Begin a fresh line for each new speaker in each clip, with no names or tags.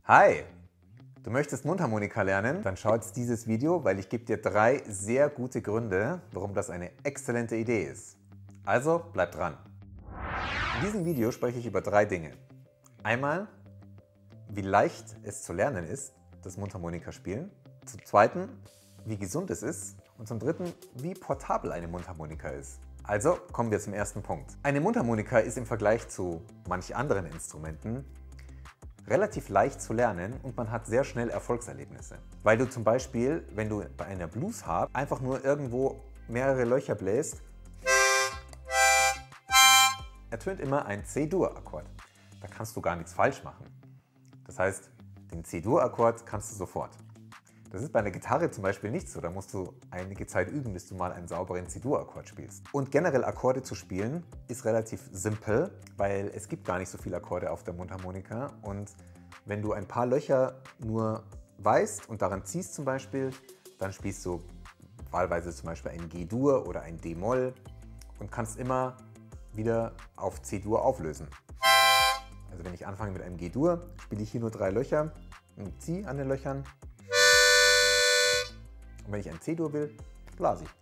Hi! Du möchtest Mundharmonika lernen? Dann schau jetzt dieses Video, weil ich gebe dir 3 sehr gute Gründe, warum das eine exzellente Idee ist. Also bleib dran! In diesem Video spreche ich über 3 Dinge. Einmal, wie leicht es zu lernen ist, das Mundharmonika spielen. Zum Zweiten, wie gesund es ist. Und zum Dritten, wie portabel eine Mundharmonika ist. Also kommen wir zum ersten Punkt. Eine Mundharmonika ist im Vergleich zu manch anderen Instrumenten relativ leicht zu lernen und man hat sehr schnell Erfolgserlebnisse. Weil du zum Beispiel, wenn du bei einer Bluesharp einfach nur irgendwo mehrere Löcher bläst, ertönt immer ein C-Dur-Akkord. Da kannst du gar nichts falsch machen. Das heißt, den C-Dur-Akkord kannst du sofort. Das ist bei einer Gitarre zum Beispiel nicht so. Da musst du einige Zeit üben, bis du mal einen sauberen C-Dur-Akkord spielst. Und generell Akkorde zu spielen ist relativ simpel, weil es gibt gar nicht so viele Akkorde auf der Mundharmonika. Und wenn du ein paar Löcher nur weißt und daran ziehst zum Beispiel, dann spielst du wahlweise zum Beispiel ein G-Dur oder ein D-Moll und kannst immer wieder auf C-Dur auflösen. Also wenn ich anfange mit einem G-Dur, spiele ich hier nur 3 Löcher und ziehe an den Löchern. Und wenn ich ein C-Dur will, blase ich.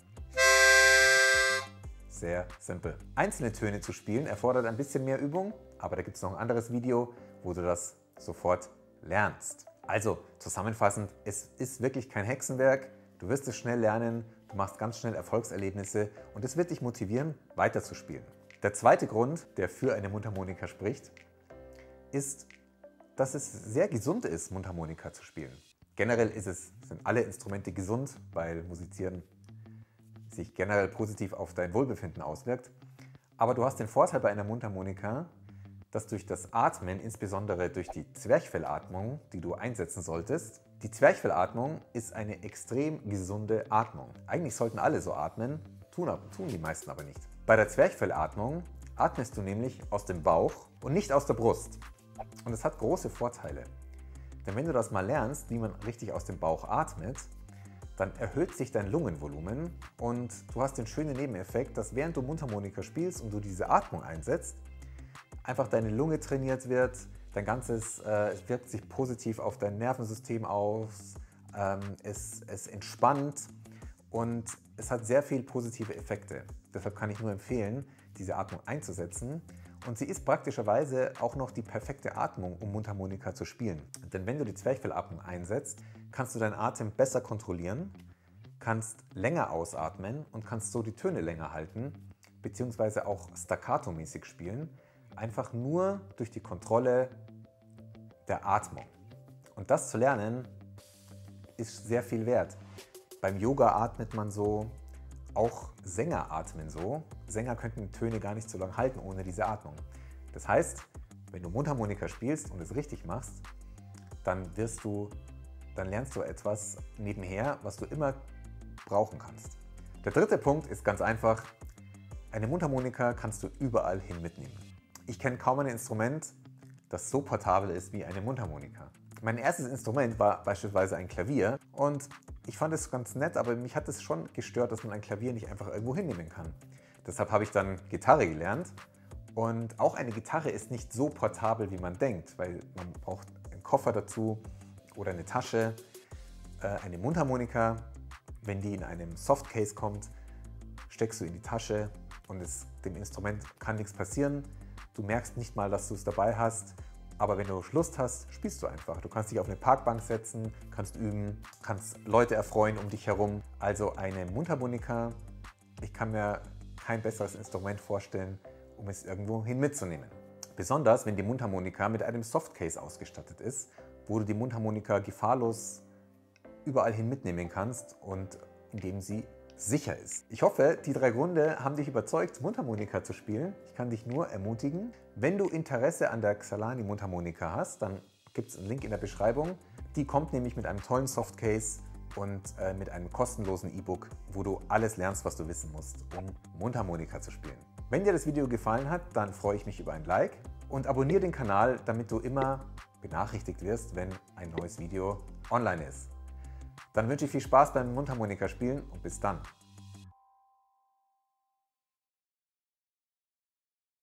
Sehr simpel. Einzelne Töne zu spielen erfordert ein bisschen mehr Übung, aber da gibt es noch ein anderes Video, wo du das sofort lernst. Also zusammenfassend, es ist wirklich kein Hexenwerk, du wirst es schnell lernen, du machst ganz schnell Erfolgserlebnisse und es wird dich motivieren, weiterzuspielen. Der zweite Grund, der für eine Mundharmonika spricht, ist, dass es sehr gesund ist, Mundharmonika zu spielen. Generell sind alle Instrumente gesund, weil Musizieren sich generell positiv auf dein Wohlbefinden auswirkt. Aber du hast den Vorteil bei einer Mundharmonika, dass durch das Atmen, insbesondere durch die Zwerchfellatmung, die du einsetzen solltest, die Zwerchfellatmung ist eine extrem gesunde Atmung. Eigentlich sollten alle so atmen, tun die meisten aber nicht. Bei der Zwerchfellatmung atmest du nämlich aus dem Bauch und nicht aus der Brust. Und es hat große Vorteile. Denn wenn du das mal lernst, wie man richtig aus dem Bauch atmet, dann erhöht sich dein Lungenvolumen und du hast den schönen Nebeneffekt, dass während du Mundharmonika spielst und du diese Atmung einsetzt, einfach deine Lunge trainiert wird, es wirkt sich positiv auf dein Nervensystem aus, es entspannt und es hat sehr viele positive Effekte. Deshalb kann ich nur empfehlen, diese Atmung einzusetzen. Und sie ist praktischerweise auch noch die perfekte Atmung, um Mundharmonika zu spielen. Denn wenn du die Zwerchfellatmung einsetzt, kannst du deinen Atem besser kontrollieren, kannst länger ausatmen und kannst so die Töne länger halten, beziehungsweise auch staccato-mäßig spielen, einfach nur durch die Kontrolle der Atmung. Und das zu lernen, ist sehr viel wert. Beim Yoga atmet man so, auch Sänger atmen so. Sänger könnten die Töne gar nicht so lange halten ohne diese Atmung. Das heißt, wenn du Mundharmonika spielst und es richtig machst, dann lernst du etwas nebenher, was du immer brauchen kannst. Der dritte Punkt ist ganz einfach, eine Mundharmonika kannst du überall hin mitnehmen. Ich kenne kaum ein Instrument, das so portabel ist wie eine Mundharmonika. Mein erstes Instrument war beispielsweise ein Klavier und ich fand es ganz nett, aber mich hat es schon gestört, dass man ein Klavier nicht einfach irgendwo hinnehmen kann. Deshalb habe ich dann Gitarre gelernt und auch eine Gitarre ist nicht so portabel, wie man denkt, weil man braucht einen Koffer dazu oder eine Tasche. Eine Mundharmonika, wenn die in einem Softcase kommt, steckst du in die Tasche und dem Instrument kann nichts passieren. Du merkst nicht mal, dass du es dabei hast. Aber wenn du Lust hast, spielst du einfach. Du kannst dich auf eine Parkbank setzen, kannst üben, kannst Leute erfreuen um dich herum. Also eine Mundharmonika, ich kann mir kein besseres Instrument vorstellen, um es irgendwo hin mitzunehmen. Besonders, wenn die Mundharmonika mit einem Softcase ausgestattet ist, wo du die Mundharmonika gefahrlos überall hin mitnehmen kannst und indem sie sicher ist. Ich hoffe, die 3 Gründe haben dich überzeugt, Mundharmonika zu spielen. Ich kann dich nur ermutigen. Wenn du Interesse an der Xalani Mundharmonika hast, dann gibt es einen Link in der Beschreibung. Die kommt nämlich mit einem tollen Softcase und mit einem kostenlosen E-Book, wo du alles lernst, was du wissen musst, um Mundharmonika zu spielen. Wenn dir das Video gefallen hat, dann freue ich mich über ein Like und abonniere den Kanal, damit du immer benachrichtigt wirst, wenn ein neues Video online ist. Dann wünsche ich viel Spaß beim Mundharmonika spielen und bis dann.